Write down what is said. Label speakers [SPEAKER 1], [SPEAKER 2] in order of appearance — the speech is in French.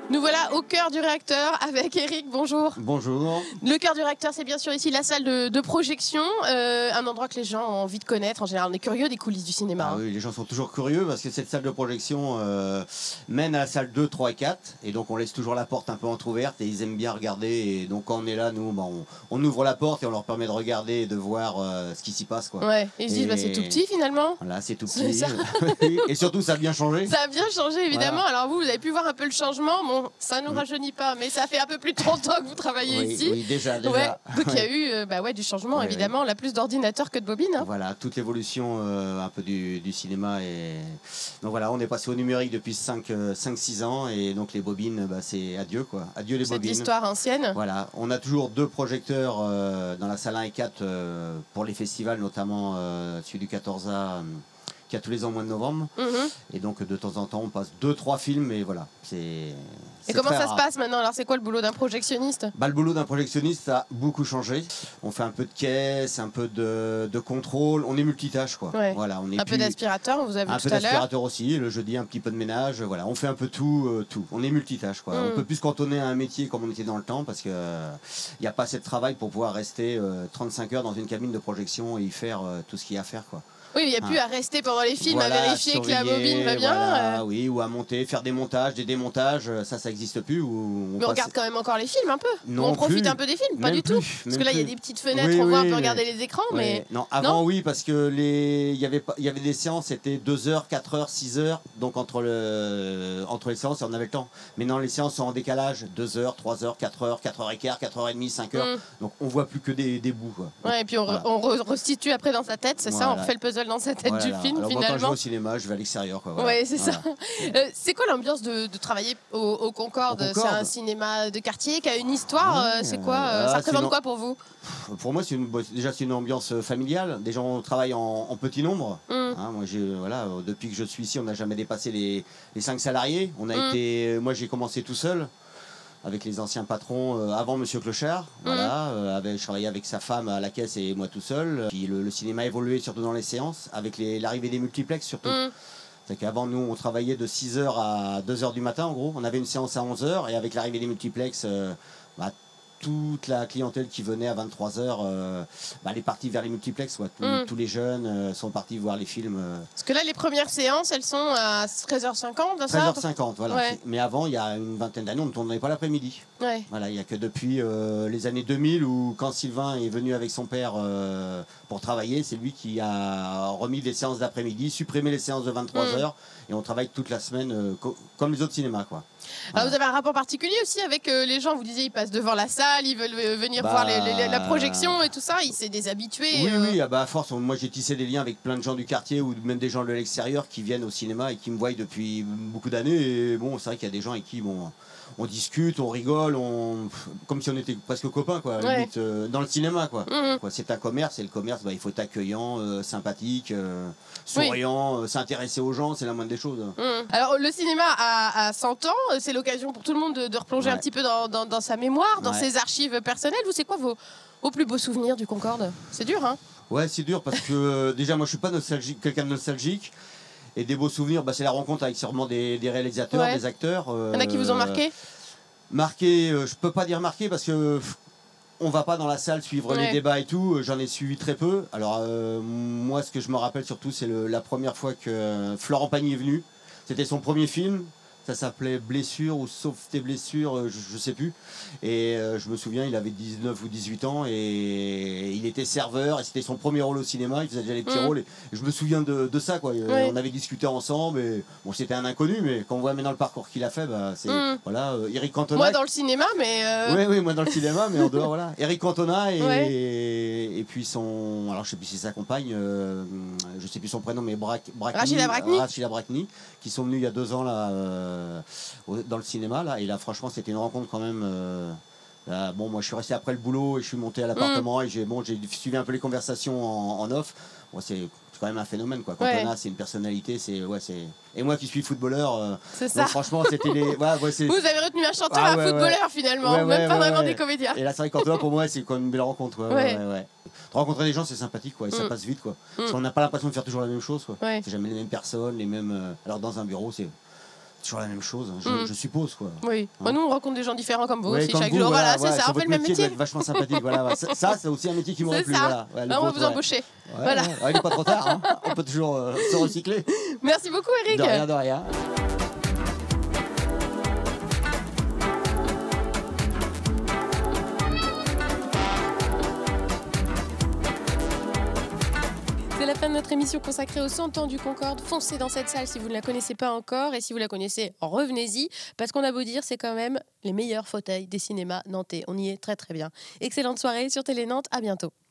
[SPEAKER 1] Nous voilà au cœur du réacteur avec Eric, bonjour.
[SPEAKER 2] Bonjour.
[SPEAKER 1] Le cœur du réacteur, c'est bien sûr ici la salle de projection, un endroit que les gens ont envie de connaître. En général, on est curieux des coulisses du cinéma.
[SPEAKER 2] Ah oui, les gens sont toujours curieux parce que cette salle de projection mène à la salle 2, 3 et 4. Et donc on laisse toujours la porte un peu entrouverte et ils aiment bien regarder. Et donc quand on est là, nous, on ouvre la porte et on leur permet de regarder et de voir ce qui s'y passe, quoi.
[SPEAKER 1] Ouais, et ils se disent, c'est tout petit finalement.
[SPEAKER 2] Voilà, c'est tout petit. Et surtout, ça a bien changé.
[SPEAKER 1] Ça a bien changé, évidemment.
[SPEAKER 2] Voilà.
[SPEAKER 1] Alors vous avez pu voir un peu le changement. Bon, ça ne nous rajeunit pas, mais ça fait un peu plus de 30 ans que vous travaillez ici.
[SPEAKER 2] Oui, déjà.
[SPEAKER 1] Ouais. Donc il y a eu du changement, évidemment. La plus d'ordinateurs que de bobines. Hein.
[SPEAKER 2] Voilà, toute l'évolution un peu du cinéma. Donc voilà, on est passé au numérique depuis 5-6 ans. Et donc les bobines, c'est adieu, quoi. Adieu les bobines.
[SPEAKER 1] C'est l'histoire ancienne.
[SPEAKER 2] Voilà, on a toujours 2 projecteurs dans la salle 1 et 4 pour les festivals, notamment celui du 14A. Qui a tous les ans au mois de novembre. Et donc de temps en temps on passe 2-3 films et voilà. Et
[SPEAKER 1] comment ça se passe maintenant? Alors c'est quoi le boulot d'un projectionniste?
[SPEAKER 2] Le boulot d'un projectionniste a beaucoup changé. On fait un peu de caisse, un peu de contrôle. On est multitâche, quoi. Ouais. Voilà, on est
[SPEAKER 1] un peu d'aspirateur, vous avez vu tout à l'heure.
[SPEAKER 2] Un peu d'aspirateur aussi, le jeudi un petit peu de ménage. Voilà, on fait un peu tout. On est multitâche, quoi. On peut plus se cantonner à un métier comme on était dans le temps parce que il n'y a pas assez de travail pour pouvoir rester 35 heures dans une cabine de projection et y faire tout ce qu'il y a à faire, quoi.
[SPEAKER 1] Oui, il n'y a plus à rester pendant les films, à vérifier que la bobine va bien.
[SPEAKER 2] Voilà, oui, ou à monter, faire des montages, des démontages, ça n'existe plus.
[SPEAKER 1] Mais on regarde quand même encore les films un peu.
[SPEAKER 2] Non,
[SPEAKER 1] on profite un peu des films, pas du tout. Parce que là, il y a des petites fenêtres, on voit un peu regarder les écrans. Mais
[SPEAKER 2] non, avant, oui, parce que il y avait des séances, c'était 2 heures, 4 heures, 6 heures. Donc entre les séances, on avait le temps. Maintenant, les séances sont en décalage, 2 heures, 3 heures, 4 heures, 4 heures et quart, 4 heures et demie, 5 heures. Donc on voit plus que des bouts, quoi. Donc,
[SPEAKER 1] ouais, et puis on restitue après dans sa tête, c'est ça, on refait le puzzle dans sa tête du film.
[SPEAKER 2] Alors,
[SPEAKER 1] finalement.
[SPEAKER 2] quand je vais au cinéma, je vais à l'extérieur. Voilà.
[SPEAKER 1] Ouais, c'est ça. C'est quoi l'ambiance de travailler au Concorde? C'est un cinéma de quartier qui a une histoire. C'est quoi? Ça représente quoi pour vous?
[SPEAKER 2] Pour moi, c'est une ambiance familiale. Déjà, on travaille en petit nombre. Hein, moi, depuis que je suis ici, on n'a jamais dépassé les 5 salariés. Moi, j'ai commencé tout seul avec les anciens patrons avant Monsieur Clochard. Voilà, je travaillais avec sa femme à la caisse et moi tout seul. Puis le cinéma a évolué surtout dans les séances, avec l'arrivée des multiplex surtout. C'est qu'avant, nous, on travaillait de 6h à 2h du matin, en gros. On avait une séance à 11h, et avec l'arrivée des multiplex, toute la clientèle qui venait à 23h, elle est partie vers les multiplex. Tous les jeunes sont partis voir les films.
[SPEAKER 1] Parce que là, les premières séances, elles sont à 13h50,
[SPEAKER 2] 13h50, voilà.
[SPEAKER 1] Ouais.
[SPEAKER 2] Mais avant, il y a une vingtaine d'années, on ne tournait pas l'après-midi.
[SPEAKER 1] Ouais.
[SPEAKER 2] Voilà, il n'y a que depuis les années 2000 où quand Sylvain est venu avec son père pour travailler, c'est lui qui a remis des séances d'après-midi, supprimé les séances de 23h et on travaille toute la semaine comme les autres cinémas, quoi.
[SPEAKER 1] Alors vous avez un rapport particulier aussi avec les gens, vous disiez ils passent devant la salle, ils veulent venir voir la projection et tout ça, c'est des habitués.
[SPEAKER 2] Oui, à force, moi j'ai tissé des liens avec plein de gens du quartier ou même des gens de l'extérieur qui viennent au cinéma et qui me voient depuis beaucoup d'années. Et bon, c'est vrai qu'il y a des gens avec qui on discute, on rigole, comme si on était presque copains, quoi, limite, dans le cinéma, quoi. C'est un commerce et le commerce, il faut être accueillant, sympathique, souriant, s'intéresser aux gens, c'est la moindre des choses.
[SPEAKER 1] Alors le cinéma a 100 ans, c'est l'occasion pour tout le monde de replonger un petit peu dans sa mémoire, dans ses archives personnelles. Vous, c'est quoi vos plus beaux souvenirs du Concorde? C'est dur, hein? Ouais,
[SPEAKER 2] c'est dur parce que déjà moi je suis pas quelqu'un de nostalgique. Et des beaux souvenirs, c'est la rencontre avec sûrement des réalisateurs, des acteurs.
[SPEAKER 1] Il y en a qui vous ont marqué?
[SPEAKER 2] Marqué, je peux pas dire marqué parce que on va pas dans la salle suivre les débats et tout. J'en ai suivi très peu. Alors moi, ce que je me rappelle surtout, c'est la première fois que Florent Pagny est venu. C'était son premier film. Ça s'appelait Blessure ou Sauf tes blessures, je sais plus. Et je me souviens, il avait 19 ou 18 ans et il était serveur et c'était son premier rôle au cinéma. Il faisait déjà les petits rôles et je me souviens de ça, quoi. On avait discuté ensemble et bon, c'était un inconnu, mais quand on voit maintenant le parcours qu'il a fait, c'est voilà, Eric Cantona.
[SPEAKER 1] Moi dans le cinéma, mais
[SPEAKER 2] oui, moi dans le cinéma, mais en dehors, voilà. Eric Cantona et puis son, alors je sais plus si c'est sa compagne, je sais plus son prénom, mais
[SPEAKER 1] Rachida
[SPEAKER 2] Brakni, qui sont venus il y a 2 ans là. Dans le cinéma là, et là franchement c'était une rencontre quand même. Bon, moi je suis resté après le boulot et je suis monté à l'appartement et j'ai suivi un peu les conversations en off. Bon, c'est quand même un phénomène, quoi. Cantona, c'est une personnalité, et moi qui suis footballeur,
[SPEAKER 1] c'est ça.
[SPEAKER 2] Franchement c'était les. Vous avez
[SPEAKER 1] retenu un chanteur et un footballeur finalement, même pas vraiment des comédiens.
[SPEAKER 2] Et là c'est vrai que Cantona pour moi c'est quand même une belle rencontre. De rencontrer des gens c'est sympathique, quoi, et ça passe vite, quoi. Parce qu'on n'a pas l'impression de faire toujours la même chose, quoi. C'est jamais les mêmes personnes, les mêmes. Alors dans un bureau toujours la même chose, je suppose quoi.
[SPEAKER 1] Oui. Bah, nous on rencontre des gens différents comme vous aussi
[SPEAKER 2] comme
[SPEAKER 1] chaque
[SPEAKER 2] vous,
[SPEAKER 1] jour.
[SPEAKER 2] voilà,
[SPEAKER 1] Voilà, c'est ça, on fait le même métier.
[SPEAKER 2] Vachement sympathique. Voilà. Ça, c'est aussi un métier qui m'aurait plu. Voilà. Ouais,
[SPEAKER 1] on va vous embaucher.
[SPEAKER 2] Voilà. Il n'est pas trop tard. Hein. On peut toujours se recycler.
[SPEAKER 1] Merci beaucoup, Eric.
[SPEAKER 2] De rien, de rien.
[SPEAKER 1] C'est la fin de notre émission consacrée aux 100 ans du Concorde. Foncez dans cette salle si vous ne la connaissez pas encore. Et si vous la connaissez, revenez-y. Parce qu'on a beau dire, c'est quand même les meilleurs fauteuils des cinémas nantais. On y est très très bien. Excellente soirée sur Télé Nantes. À bientôt.